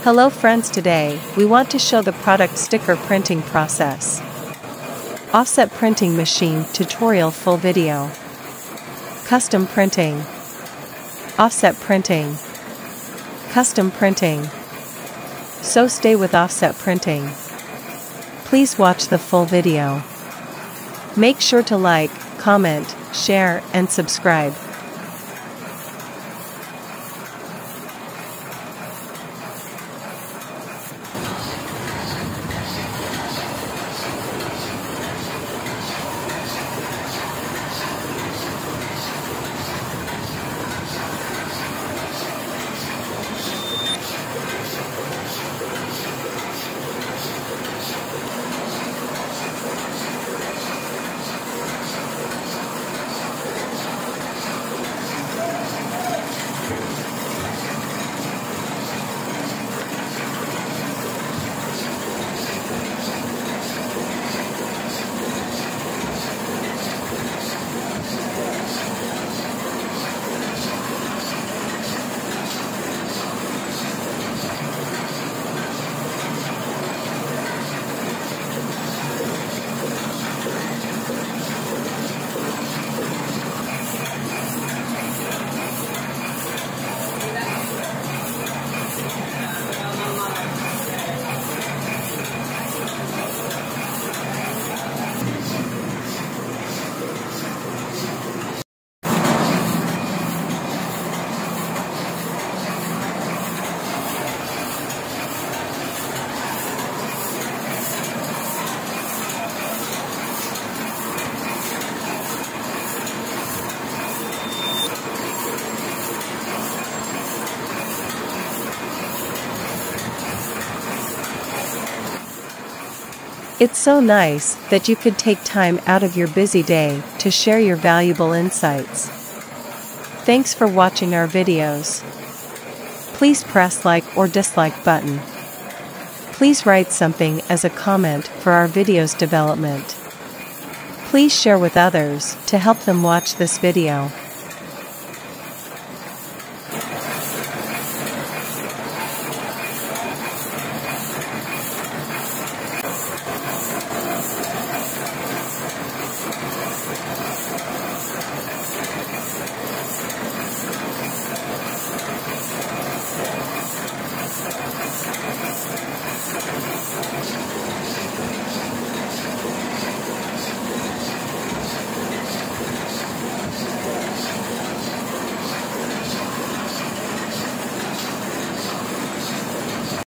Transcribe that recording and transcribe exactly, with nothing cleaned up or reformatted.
Hello friends, today we want to show the product sticker printing process. Offset printing machine tutorial full video. Custom printing. Offset printing. Custom printing. So stay with offset printing. Please watch the full video. Make sure to like, comment, share, and subscribe. It's so nice that you could take time out of your busy day to share your valuable insights. Thanks for watching our videos. Please press like or dislike button. Please write something as a comment for our video's development. Please share with others to help them watch this video.